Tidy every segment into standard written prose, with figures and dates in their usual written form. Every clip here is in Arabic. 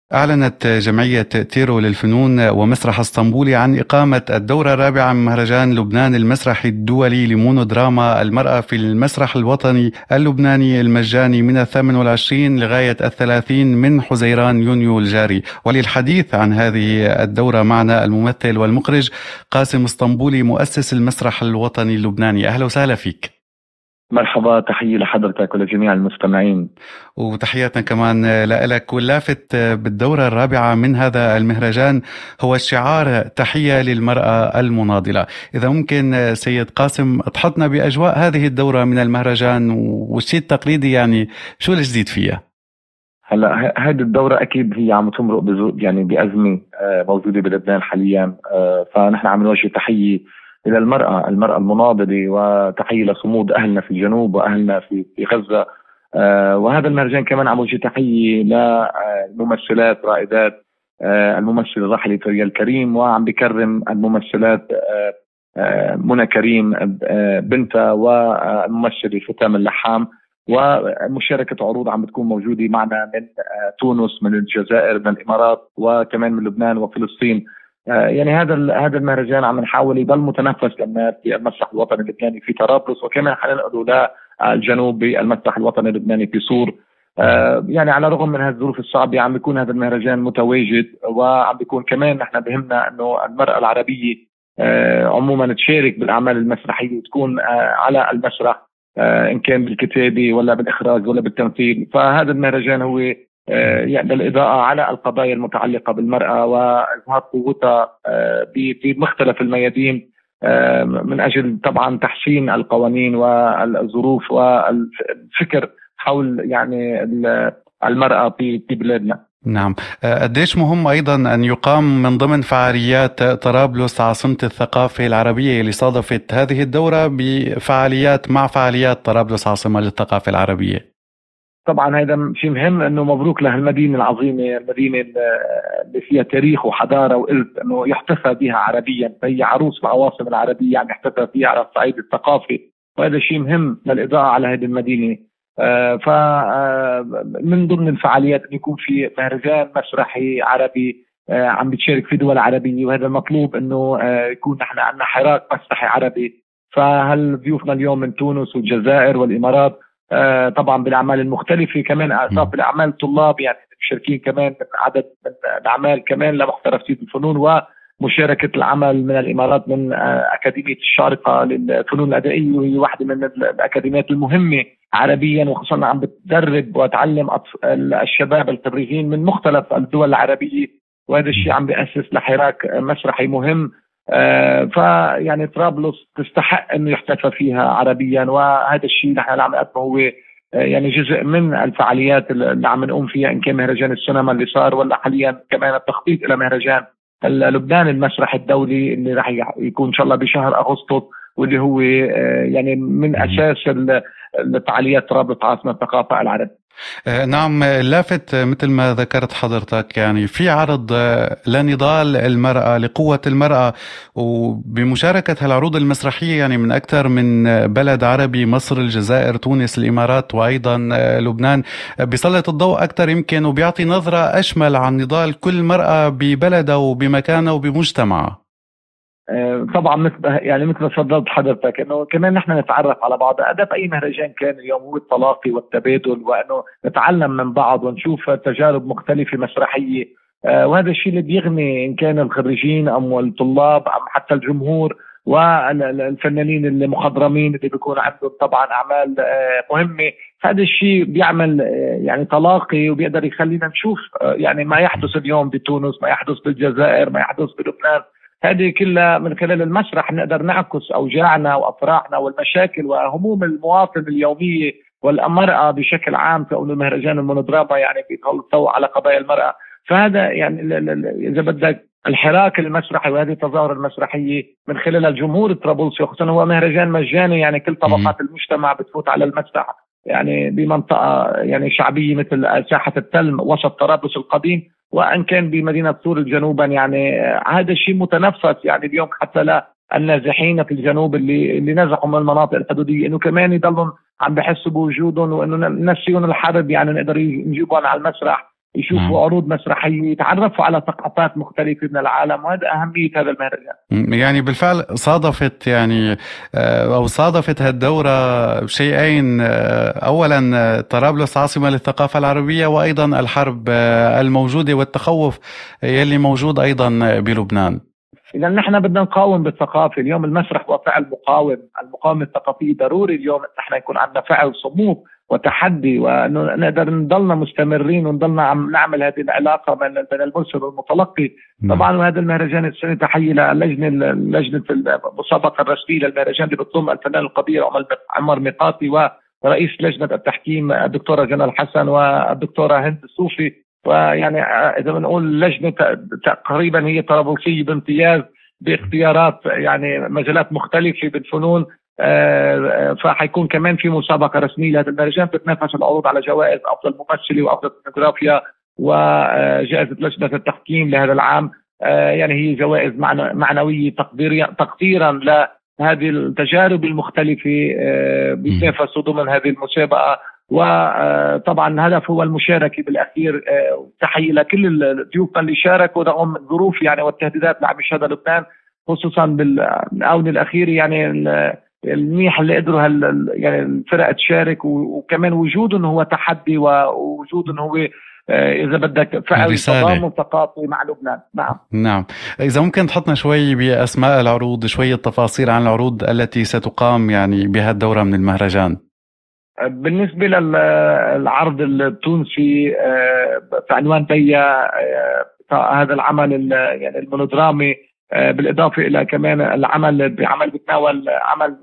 أعلنت جمعية تيرو للفنون ومسرح اسطنبولي عن إقامة الدورة الرابعة من مهرجان لبنان المسرحي الدولي لمونودراما المرأة في المسرح الوطني اللبناني المجاني من 28 لغاية 30 من حزيران يونيو الجاري. وللحديث عن هذه الدورة معنا الممثل والمخرج قاسم اسطنبولي مؤسس المسرح الوطني اللبناني. أهلا وسهلا فيك. مرحبا، تحية لحضرتك ولجميع المستمعين. وتحياتنا كمان لك. واللافت بالدورة الرابعة من هذا المهرجان هو الشعار تحية للمرأة المناضلة. إذا ممكن سيد قاسم تحطنا بأجواء هذه الدورة من المهرجان والشيء التقليدي، يعني شو الجديد فيها؟ هلا هذه الدورة أكيد هي عم تمرق يعني بأزمة موجودة بلبنان حاليا. فنحن عم نوجه تحية إلى المرأة المناضلة، وتحية لصمود أهلنا في الجنوب وأهلنا في غزة. وهذا المهرجان كمان عم وجه تحية للممثلات رائدات، الممثلة الراحلة فريال كريم، وعم بكرم الممثلات منى كريم بنتها، والممثلة فتام اللحام. ومشاركة عروض عم بتكون موجودة معنا من تونس، من الجزائر، من الإمارات، وكمان من لبنان وفلسطين. يعني هذا المهرجان عم نحاول يضل متنفس لنا في المسرح الوطني اللبناني في طرابلس، وكمان حننقله للجنوب بالمسرح الوطني اللبناني في صور. يعني على الرغم من هالظروف الصعبة عم بيكون هذا المهرجان متواجد، وعم بيكون كمان نحن بهمنا انه المرأة العربية عموما تشارك بالأعمال المسرحية وتكون على المسرح، إن كان بالكتابة ولا بالإخراج ولا بالتمثيل. فهذا المهرجان هو يعني الإضاءة على القضايا المتعلقة بالمرأة وإظهار قوتها بمختلف الميادين، من أجل طبعا تحسين القوانين والظروف والفكر حول يعني المرأة في بلادنا. نعم. قديش مهم أيضا أن يقام من ضمن فعاليات طرابلس عاصمة الثقافة العربية اللي صادفت هذه الدورة بفعاليات مع فعاليات طرابلس عاصمة للثقافة العربية. طبعا هذا شيء مهم، انه مبروك لهالمدينه العظيمه، المدينه اللي فيها تاريخ وحضاره وإرث، انه يحتفى بها عربيا. فهي عروس العواصم العربيه، يعني يحتفى فيها على الصعيد الثقافي، وهذا شيء مهم للاضاءه على هذه المدينه. فمن ضمن الفعاليات انه يكون في مهرجان مسرحي عربي عم بتشارك في دول عربيه، وهذا المطلوب انه يكون نحن عندنا حراك مسرحي عربي. فهل ضيوفنا اليوم من تونس والجزائر والامارات، طبعا بالاعمال المختلفه، كمان اعضاء بالاعمال الطلاب يعني مشاركين كمان من عدد من الاعمال كمان لمحترفين الفنون، ومشاركه العمل من الامارات من اكاديميه الشارقه للفنون الادائيه، وهي واحده من الاكاديميات المهمه عربيا، وخصوصا عم بتدرب وتعلم الشباب الخريجين من مختلف الدول العربيه. وهذا الشيء عم بيأسس لحراك مسرحي مهم. فيعني طرابلس تستحق انه يحتفى فيها عربيا، وهذا الشيء نحن اللي عم نقدمه هو يعني جزء من الفعاليات اللي عم نقوم فيها، ان كان مهرجان السينما اللي صار، ولا حاليا كمان التخطيط الى مهرجان لبنان المسرح الدولي اللي راح يكون ان شاء الله بشهر اغسطس، واللي هو يعني من اساس الفعاليات طرابلس عاصمة الثقافة العربية. نعم. لافت مثل ما ذكرت حضرتك، يعني في عرض لنضال المرأة لقوة المرأة، وبمشاركة هالعروض المسرحية يعني من أكثر من بلد عربي، مصر، الجزائر، تونس، الإمارات، وأيضا لبنان. بيسلط الضوء أكثر يمكن وبيعطي نظرة أشمل عن نضال كل مرأة ببلدها وبمكانها وبمجتمعها. طبعا مثل ما تفضلت حضرتك، انه كمان نحن نتعرف على بعض. هدف اي مهرجان كان اليوم هو التلاقي والتبادل، وانه نتعلم من بعض ونشوف تجارب مختلفه مسرحيه. وهذا الشيء اللي بيغني ان كان الخريجين ام الطلاب ام حتى الجمهور والفنانين المخضرمين اللي بيكون عندهم طبعا اعمال مهمه. هذا الشيء بيعمل يعني تلاقي، وبيقدر يخلينا نشوف يعني ما يحدث اليوم بتونس، ما يحدث بالجزائر، ما يحدث بلبنان. هذه كلها من خلال المسرح نقدر نعكس أوجاعنا وأفراحنا والمشاكل وهموم المواطن اليومية والمرأة بشكل عام، كونه مهرجان المونودراما يعني بيسلط الضوء على قضايا المرأة. فهذا يعني إذا بدك الحراك المسرحي وهذه التظاهرة المسرحية من خلال الجمهور الطرابلسي، خصوصا هو مهرجان مجاني، يعني كل طبقات المجتمع بتفوت على المسرح، يعني بمنطقة يعني شعبية مثل ساحة التلم وسط طرابلس القديم، وان كان بمدينه سور جنوبا. يعني هذا الشيء متنفس يعني اليوم حتى لا النازحين في الجنوب اللي نزحوا من المناطق الحدوديه، انه كمان يضلوا عم بحسوا بوجودهم، وانه نسيون الحرب يعني نقدر نجيبهم على المسرح يشوفوا عروض مسرحية، يتعرفوا على ثقافات مختلفة من العالم، وهذا أهمية هذا المهرجان. يعني بالفعل صادفت يعني أو صادفت هالدورة شيئين، أولا طرابلس عاصمة للثقافة العربية، وأيضا الحرب الموجودة والتخوف يلي موجود أيضا بلبنان. إذا نحن بدنا نقاوم بالثقافة. اليوم المسرح هو فعل مقاوم، المقاومة الثقافية ضروري اليوم نحن يكون عندنا فعل صمود وتحدي، وانه نقدر نضلنا مستمرين ونضلنا عم نعمل هذه العلاقه بين المرسل والمتلقي. طبعا وهذا المهرجان السنه تحيه لجنه المسابقه الرسميه للمهرجان اللي بتضم الفنان القدير عمر ميقاتي ورئيس لجنه التحكيم الدكتوره جنى الحسن والدكتوره هند الصوفي. ويعني اذا بنقول لجنه تقريبا هي طرابلسيه بامتياز باختيارات يعني مجالات مختلفه بالفنون. فحيكون كمان في مسابقه رسميه لهذا المهرجان بتتنافس العروض على جوائز افضل ممثله وافضل فوتوغرافيا وجائزه لجنه التحكيم لهذا العام. يعني هي جوائز معنويه تقديرا لهذه التجارب المختلفه بيتنافسوا ضمن هذه المسابقه. وطبعا الهدف هو المشاركه بالاخير. تحيه لكل الضيوف اللي شاركوا رغم الظروف يعني والتهديدات اللي عم يشهدها لبنان، خصوصا بالاونه الاخيره. يعني المنيح اللي قدروا يعني الفرق تشارك، وكمان وجودهم هو تحدي، ووجودهم هو اذا بدك فعل تضامن ثقافي مع لبنان. نعم. اذا ممكن تحطنا شوي باسماء العروض، شويه تفاصيل عن العروض التي ستقام يعني بهالدوره من المهرجان. بالنسبه للعرض التونسي في عنوان بيا، هذا العمل يعني المونودرامي، بالاضافه الى كمان العمل بتناول عمل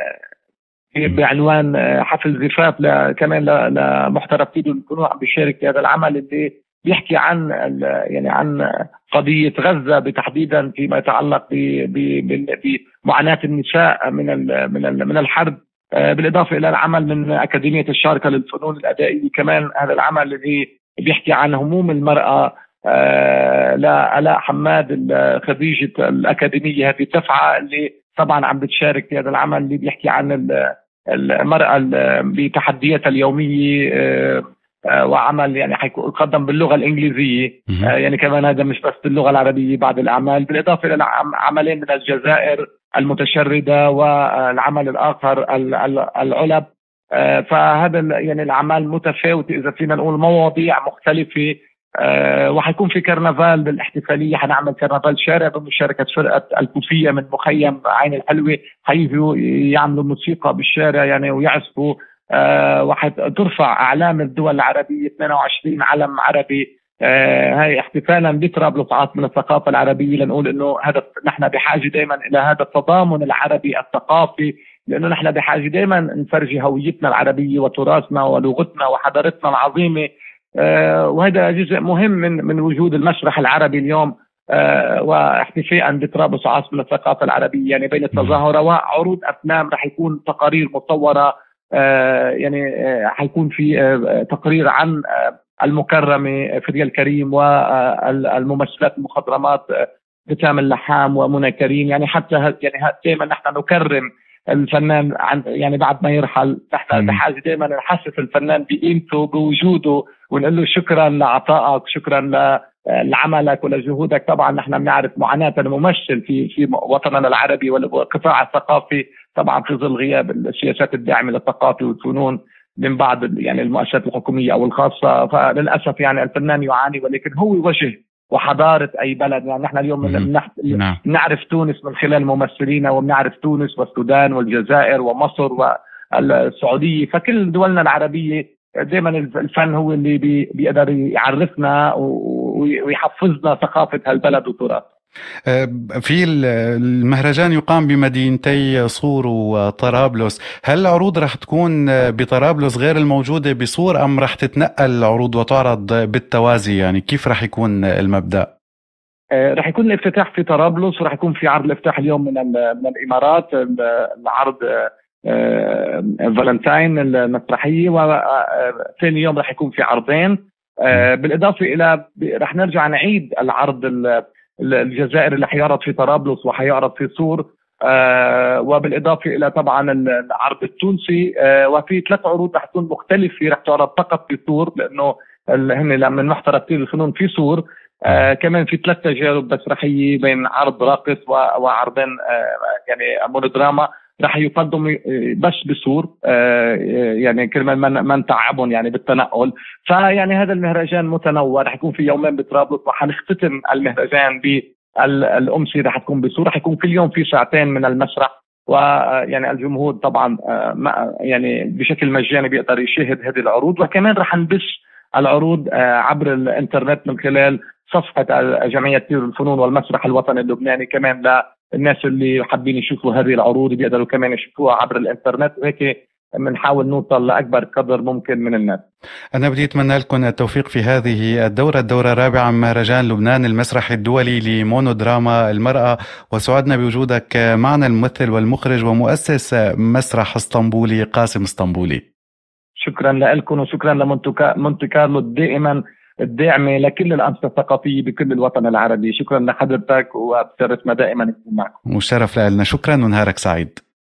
بعنوان حفل زفاف كمان لمحترفين الفنون عم بيشارك في هذا العمل اللي بيحكي عن يعني عن قضيه غزه تحديدا فيما يتعلق بمعاناه النساء من الحرب. بالاضافه الى العمل من اكاديميه الشارقه للفنون الادائيه، كمان هذا العمل اللي بيحكي عن هموم المراه لآلاء حماد خريجة الأكاديمية هذه الدفعة اللي طبعا عم بتشارك في هذا العمل اللي بيحكي عن المرأة بتحدياتها اليومية. وعمل يعني حيقدم باللغة الإنجليزية. يعني كمان هذا مش بس باللغة العربية بعض الأعمال، بالإضافة إلى عملين من الجزائر المتشردة والعمل الآخر العلب. فهذا يعني الأعمال متفاوتة إذا فينا نقول مواضيع مختلفة. وحيكون في كرنفال بالاحتفالية، حنعمل كرنفال شارع بمشاركة فرقة الكوفية من مخيم عين الحلوة، حيجوا يعملوا موسيقى بالشارع يعني ويعزفوا. وحترفع أعلام الدول العربية 22 علم عربي. هاي احتفالا بطرابلس عاصمة الثقافة العربية، لنقول انه هذا نحن بحاجة دائما الى هذا التضامن العربي الثقافي، لانه نحن بحاجة دائما نفرجي هويتنا العربية وتراثنا ولغتنا وحضارتنا العظيمة. وهذا جزء مهم من وجود المسرح العربي اليوم. واحتفاء بطرابلس عاصمة الثقافة العربية، يعني بين التظاهرة وعروض أفلام رح يكون تقارير مصورة. يعني حيكون في تقرير عن المكرمة فريال كريم والممثلات المخضرمات بتام اللحام ومنى كريم. يعني حتى يعني دائما نحن نكرم الفنان يعني بعد ما يرحل. نحن بحاجة دائما نحسس الفنان بقيمته بوجوده، ونقول له شكرا لعطائك، شكرا لعملك ولجهودك. طبعا نحن بنعرف معاناة الممثل في وطننا العربي والقطاع الثقافي، طبعا في ظل غياب السياسات الداعمة للثقافة والفنون من بعض يعني المؤسسات الحكومية أو الخاصة. فللأسف يعني الفنان يعاني، ولكن هو وجه وحضارة أي بلد. يعني نحن اليوم نعرف تونس من خلال ممثلينا، وبنعرف تونس والسودان والجزائر ومصر والسعودية. فكل دولنا العربية دائما الفن هو اللي بيقدر يعرفنا ويحفظنا ثقافة هالبلد وتراث. في المهرجان يقام بمدينتي صور وطرابلس، هل العروض رح تكون بطرابلس غير الموجودة بصور، أم رح تتنقل العروض وتعرض بالتوازي؟ يعني كيف رح يكون المبدأ؟ رح يكون الافتتاح في طرابلس، ورح يكون في عرض الافتتاح اليوم من الإمارات، العرض فالنتاين المسرحية، وثاني يوم رح يكون في عرضين. بالإضافة إلى رح نرجع نعيد العرض الجزائري اللي حيعرض في طرابلس وحيعرض في صور. وبالإضافة إلى طبعا العرض التونسي. وفي 3 عروض رح تكون مختلفة، رح تعرض فقط في صور، لأنه هن من محضر تير الفنون في سور. كمان في 3 تجارب مسرحيه بين عرض راقص وعرضين يعني مونودراما رح يقدم بس بسور، يعني كرمال ما نتعبهم يعني بالتنقل. فيعني هذا المهرجان متنوع، رح يكون في يومين بطرابلس، وحنختتم المهرجان بالأمسية رح تكون بسور. رح يكون كل يوم في ساعتين من المسرح، ويعني الجمهور طبعا يعني بشكل مجاني بيقدر يشاهد هذه العروض. وكمان رح نبث العروض عبر الانترنت من خلال صفحة جمعية تير الفنون والمسرح الوطني اللبناني. كمان للناس اللي حابين يشوفوا هذه العروض بيقدروا كمان يشوفوها عبر الانترنت، وهيك بنحاول نوصل لأكبر قدر ممكن من الناس. أنا بدي أتمنى لكم التوفيق في هذه الدورة الرابعة من مهرجان لبنان المسرحي الدولي لمونودراما المرأة، وسعدنا بوجودك معنا الممثل والمخرج ومؤسس مسرح اسطنبولي قاسم اسطنبولي. شكرا لكم، وشكرا لمونتي كارلو دائما الداعمة لكل الأنشطة الثقافية بكل الوطن العربي. شكرا لحضرتك، وبشرفنا دائما نكون معكم. مشرف لنا، شكرا ونهارك سعيد.